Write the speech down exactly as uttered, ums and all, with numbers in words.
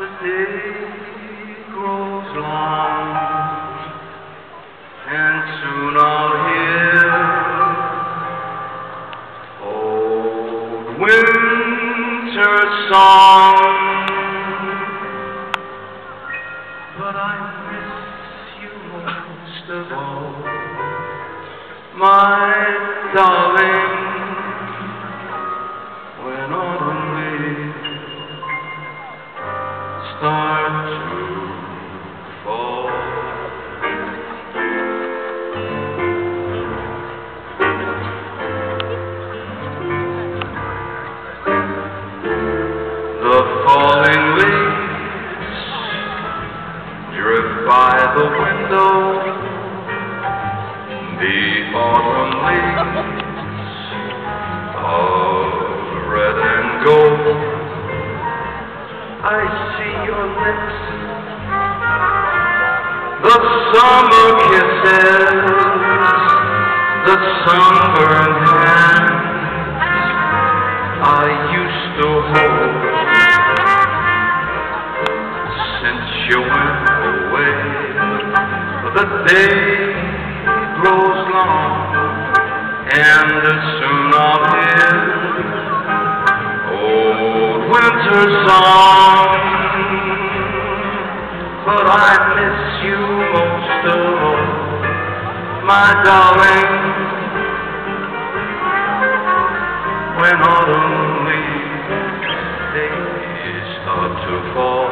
The day grows long, and soon I'll hear old winter's song. But I miss you most of all, my darling, when autumn leaves start to fall. The falling leaves drift by the window, the autumn leaves of red and gold. I see your lips, the summer kisses, the sunburned hands I used to hold. Since you went away, the day grows long, and soon I'll hear old winter's song. But I miss you most of all, my darling, when autumn leaves they start to fall.